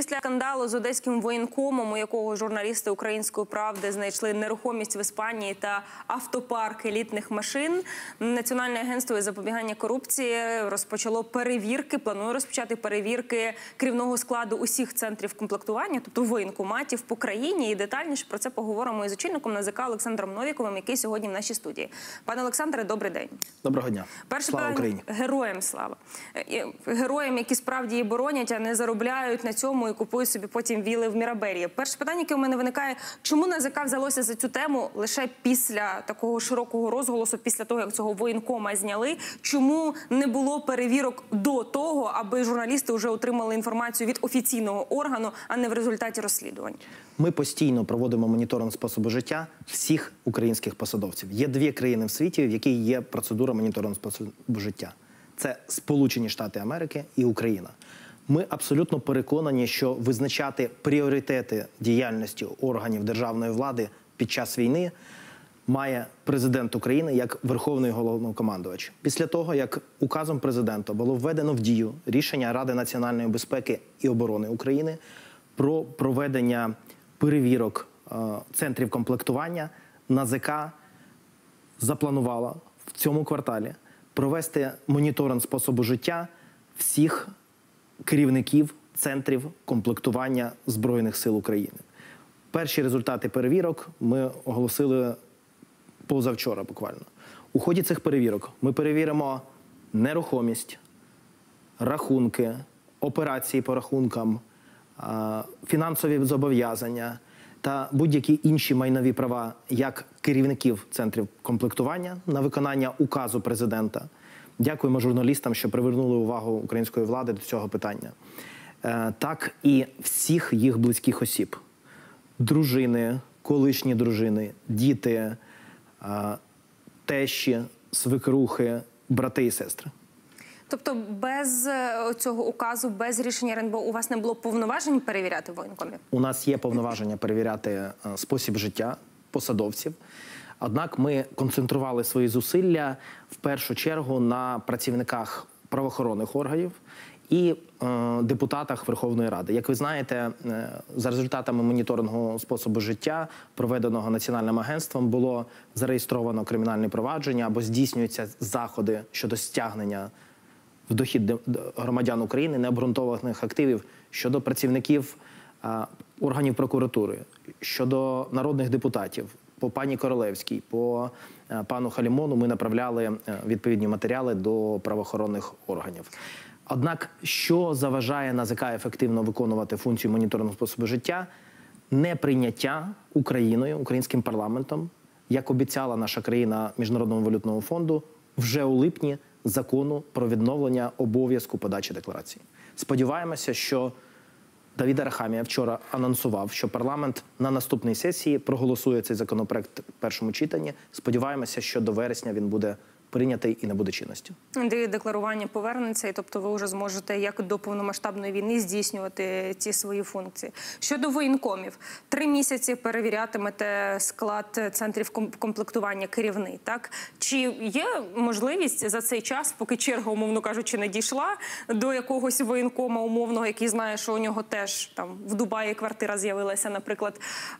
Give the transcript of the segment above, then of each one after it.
після скандалу з одеським воєнкомом, у якого журналісти «Української правди» знайшли нерухомість в Іспанії та автопарк елітних машин, Національне агентство із запобігання корупції розпочало перевірки, планує розпочати перевірки керівного складу усіх центрів комплектування, тобто воєнкоматів по країні. І детальніше про це поговоримо із очільником НАЗК Олександром Новіковим, який сьогодні в нашій студії. Пане Олександре, добрий день. Доброго дня. Слава Україні. Героям слава. Героям, які справді її боронять, а не заробляють на цьому і купують собі потім віли в Мірабелі. Перше питання, яке у мене виникає, чому НАЗК взялося за цю тему лише після такого широкого розголосу, після того, як цього воєнкома зняли? Чому не було перевірок до того, аби журналісти вже отримали інформацію від офіційного органу, а не в результаті розслідувань? Ми постійно проводимо моніторинг способу життя всіх українських посадовців. Є дві країни в світі, в яких є процедура моніторингу способу життя. Це Сполучені Штати Америки і Україна. Ми абсолютно переконані, що визначати пріоритети діяльності органів державної влади під час війни має президент України як Верховний Головнокомандувач. Після того, як указом президента було введено в дію рішення Ради національної безпеки і оборони України про проведення перевірок центрів комплектування, НАЗК запланувала в цьому кварталі провести моніторинг способу життя всіх керівників центрів комплектування Збройних сил України. Перші результати перевірок ми оголосили позавчора буквально. У ході цих перевірок ми перевіримо нерухомість, рахунки, операції по рахункам, фінансові зобов'язання та будь-які інші майнові права як керівників центрів комплектування на виконання указу президента. Дякуємо журналістам, що привернули увагу української влади до цього питання. Так і всіх їх близьких осіб. Дружини, колишні дружини, діти, тещі, свекрухи, брати і сестри. Тобто без цього указу, без рішення РНБО у вас не було повноважень перевіряти воєнкомів? У нас є повноваження перевіряти спосіб життя посадовців. Однак ми концентрували свої зусилля в першу чергу на працівниках правоохоронних органів і депутатах Верховної Ради. Як ви знаєте, за результатами моніторингу способу життя, проведеного Національним агентством, було зареєстровано кримінальне провадження або здійснюються заходи щодо стягнення в дохід громадян України необґрунтованих активів щодо працівників органів прокуратури, щодо народних депутатів. По пані Королевській, по пану Халімону ми направляли відповідні матеріали до правоохоронних органів. Однак, що заважає НАЗК ефективно виконувати функцію моніторингу способу життя? Неприйняття Україною, українським парламентом, як обіцяла наша країна Міжнародному валютному фонду, вже у липні закону про відновлення обов'язку подачі декларації. Сподіваємося, що Давид Арахамія вчора анонсував, що парламент на наступній сесії проголосує цей законопроект в першому читанні. Сподіваємося, що до вересня він буде прийнятий і не буде чинністю. Декларування повернеться, і тобто ви вже зможете, як до повномасштабної війни, здійснювати ці свої функції. Щодо воєнкомів, 3 місяці перевірятимете склад центрів комплектування керівний, так? Чи є можливість за цей час, поки черга, умовно кажучи, не дійшла до якогось воєнкома умовного, який знає, що у нього теж там в Дубаї квартира з'явилася, наприклад,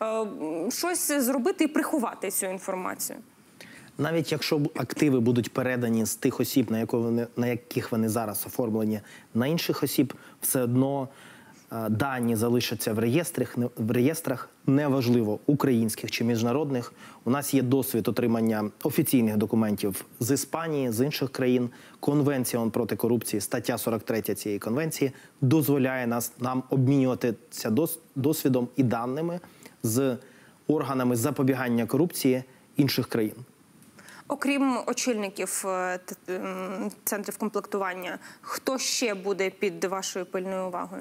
щось зробити і приховати цю інформацію? Навіть якщо активи будуть передані з тих осіб, на яких вони зараз оформлені, на інших осіб, все одно дані залишаться в реєстрах, неважливо, українських чи міжнародних. У нас є досвід отримання офіційних документів з Іспанії, з інших країн. Конвенція проти корупції, стаття 43 цієї конвенції, дозволяє нам обмінюватися досвідом і даними з органами запобігання корупції інших країн. Окрім очільників центрів комплектування, хто ще буде під вашою пильною увагою?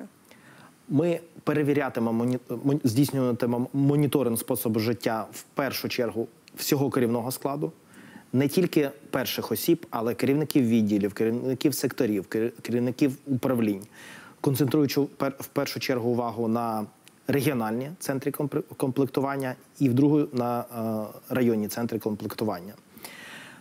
Ми перевірятимемо, здійснюватимемо моніторинг способу життя в першу чергу всього керівного складу. Не тільки перших осіб, але керівників відділів, керівників секторів, керівників управлінь. Концентруючи в першу чергу увагу на регіональні центри комплектування і в другу на районні центри комплектування.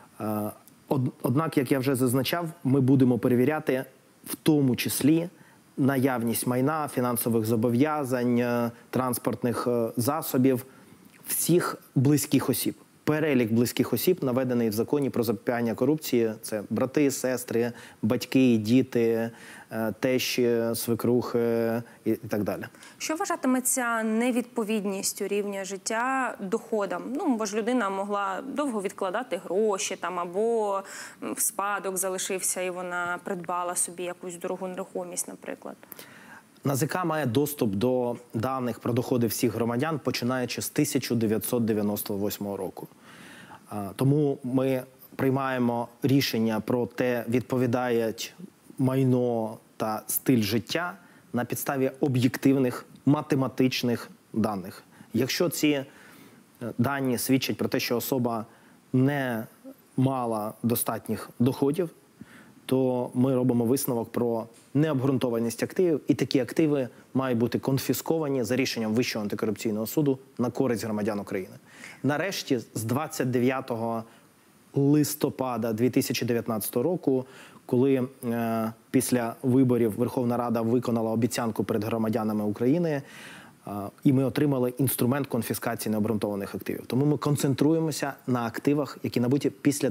Однак, як я вже зазначав, ми будемо перевіряти в тому числі наявність майна, фінансових зобов'язань, транспортних засобів всіх близьких осіб. Перелік близьких осіб наведений в законі про запобігання корупції. Це брати, сестри, батьки, діти, тещі, свекрухи і так далі. Що вважатиметься невідповідністю рівня життя доходам? Ну, бо ж людина могла довго відкладати гроші там, або в спадок залишився і вона придбала собі якусь дорогу нерухомість, наприклад. НАЗК має доступ до даних про доходи всіх громадян, починаючи з 1998 року. Тому ми приймаємо рішення про те, відповідає майно та стиль життя на підставі об'єктивних математичних даних. Якщо ці дані свідчать про те, що особа не мала достатніх доходів, то ми робимо висновок про необґрунтованість активів, і такі активи мають бути конфісковані за рішенням Вищого антикорупційного суду на користь громадян України. Нарешті, з 29 листопада 2019 року, коли після виборів Верховна Рада виконала обіцянку перед громадянами України, і ми отримали інструмент конфіскації необґрунтованих активів. Тому ми концентруємося на активах, які набуті після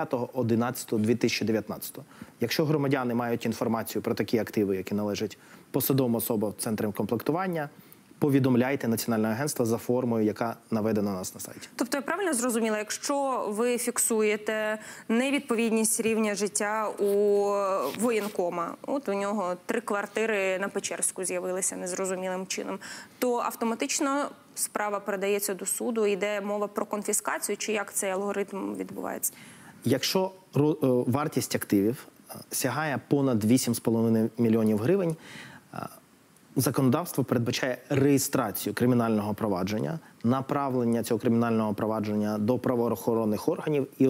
29.11.2019. Якщо громадяни мають інформацію про такі активи, які належать посадовим особам центрів комплектування, повідомляйте Національне агентство за формою, яка наведена у нас на сайті. Тобто, я правильно зрозуміла, якщо ви фіксуєте невідповідність рівня життя у воєнкома, от у нього 3 квартири на Печерську з'явилися незрозумілим чином, то автоматично справа передається до суду, йде мова про конфіскацію, чи як цей алгоритм відбувається? Якщо вартість активів сягає понад 8,5 мільйонів гривень, законодавство передбачає реєстрацію кримінального провадження, направлення цього кримінального провадження до правоохоронних органів, і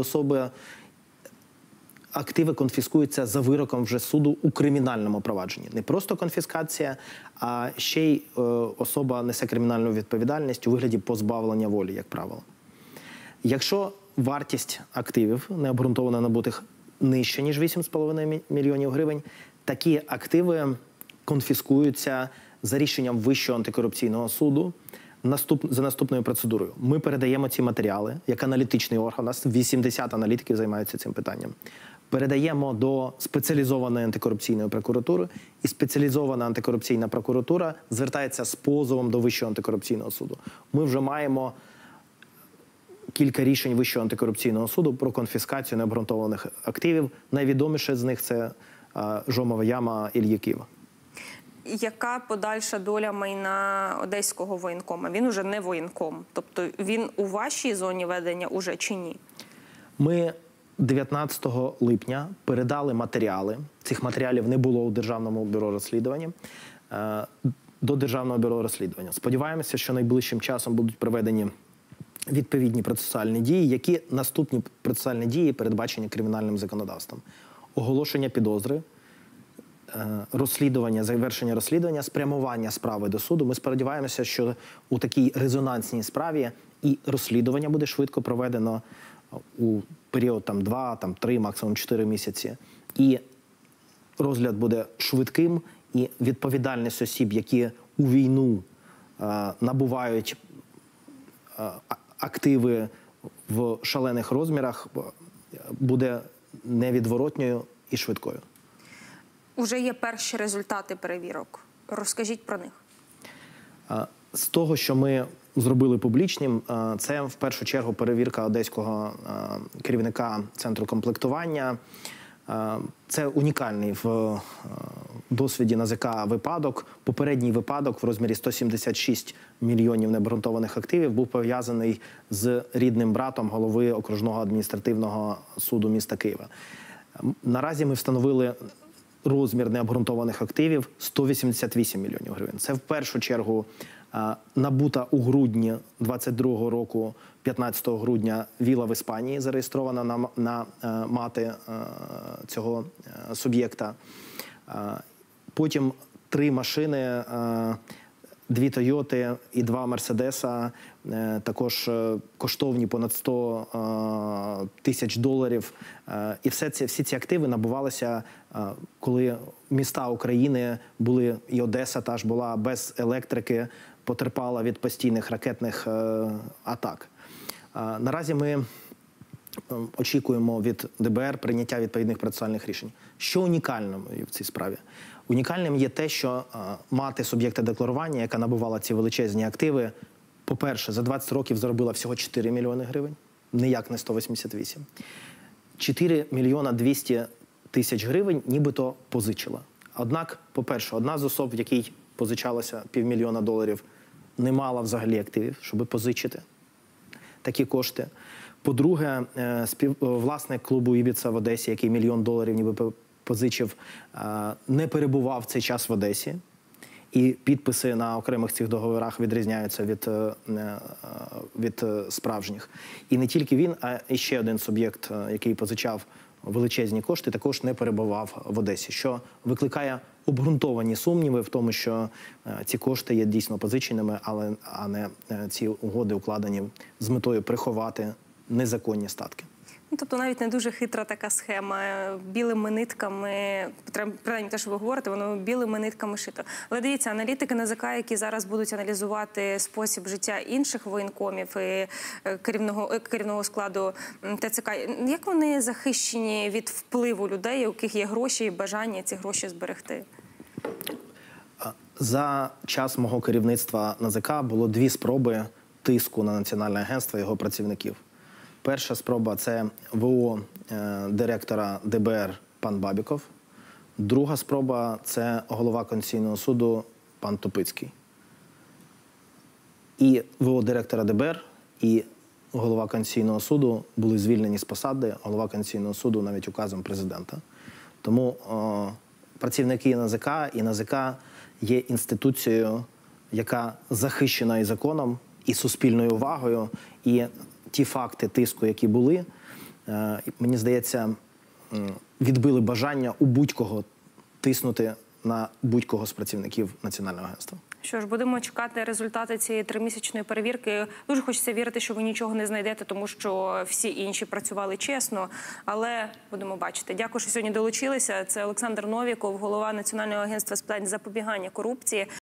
активи конфіскуються за вироком вже суду у кримінальному провадженні. Не просто конфіскація, а ще й особа несе кримінальну відповідальність у вигляді позбавлення волі, як правило. Якщо вартість активів необґрунтовано набутих нижче, ніж 8,5 мільйонів гривень, такі активи конфіскуються за рішенням Вищого антикорупційного суду за наступною процедурою. Ми передаємо ці матеріали, як аналітичний орган, у нас 80 аналітиків займаються цим питанням. Передаємо до спеціалізованої антикорупційної прокуратури, і спеціалізована антикорупційна прокуратура звертається з позовом до Вищого антикорупційного суду. Ми вже маємо кілька рішень Вищого антикорупційного суду про конфіскацію необґрунтованих активів. Найвідоміше з них – це Жомова яма Іллі Кива. Яка подальша доля майна одеського воєнкома? Він уже не воєнком. Тобто він у вашій зоні ведення уже чи ні? Ми 19 липня передали матеріали. Цих матеріалів не було у Державному бюро розслідування. До Державного бюро розслідування. Сподіваємося, що найближчим часом будуть проведені відповідні процесуальні дії, які наступні процесуальні дії передбачені кримінальним законодавством. Оголошення підозри, розслідування, завершення розслідування, спрямування справи до суду. Ми сподіваємося, що у такій резонансній справі і розслідування буде швидко проведено у період 2, 3, максимум 4 місяці. І розгляд буде швидким, і відповідальність осіб, які у війну набувають активи в шалених розмірах, буде невідворотньою і швидкою. Уже є перші результати перевірок. Розкажіть про них. З того, що ми зробили публічним, це в першу чергу перевірка одеського керівника центру комплектування. Це унікальний в досвіді НАЗК випадок. Попередній випадок в розмірі 176 мільйонів необґрунтованих активів був пов'язаний з рідним братом голови окружного адміністративного суду міста Києва. Наразі ми встановили розмір необґрунтованих активів 188 мільйонів гривень. Це в першу чергу набута у грудні 22-го року, 15 грудня, віла в Іспанії, зареєстрована на мати цього суб'єкта. Потім 3 машини 2 Тойоти і 2 Мерседеса, також коштовні понад 100 тисяч доларів. І всі ці активи набувалися, коли міста України були, і Одеса та ж була без електрики, потерпала від постійних ракетних атак. Наразі ми очікуємо від ДБР прийняття відповідних процесуальних рішень. Що унікальним в цій справі? Унікальним є те, що мати суб'єкта декларування, яка набувала ці величезні активи, по-перше, за 20 років заробила всього 4 мільйони гривень, ніяк не 188. 4 мільйона 200 тисяч гривень нібито позичила. Однак, по-перше, одна з особ, в якій позичалося $500 000, не мала взагалі активів, щоб позичити такі кошти. По-друге, власник клубу «Ібіца» в Одесі, який $1 мільйон ніби позичив, не перебував в цей час в Одесі. І підписи на окремих цих договорах відрізняються від справжніх. І не тільки він, а і ще один суб'єкт, який позичав величезні кошти, також не перебував в Одесі, що викликає обґрунтовані сумніви в тому, що ці кошти є дійсно позиченими, а не ці угоди укладені з метою приховати незаконні статки. Тобто навіть не дуже хитра така схема. Білими нитками, принаймні те, що ви говорите, воно білими нитками шито. Але дивіться, аналітики НАЗК, які зараз будуть аналізувати спосіб життя інших воєнкомів і керівного складу ТЦК, як вони захищені від впливу людей, у яких є гроші і бажання ці гроші зберегти? За час мого керівництва НАЗК було 2 спроби тиску на Національне агентство і його працівників. Перша спроба – це ВО директора ДБР пан Бабіков. Друга спроба – це голова Конституційного суду пан Топицький. І ВО директора ДБР, і голова Конституційного суду були звільнені з посади, голова Конституційного суду навіть указом президента. Тому працівники НАЗК і НАЗК є інституцією, яка захищена і законом, і суспільною увагою, і ті факти тиску, які були, мені здається, відбили бажання у будь-кого тиснути на будь-кого з працівників Національного агентства. Що ж, будемо чекати результати цієї 3-місячної перевірки. Дуже хочеться вірити, що ви нічого не знайдете, тому що всі інші працювали чесно, але будемо бачити. Дякую, що сьогодні долучилися. Це Олександр Новіков, голова Національного агентства з питань запобігання корупції.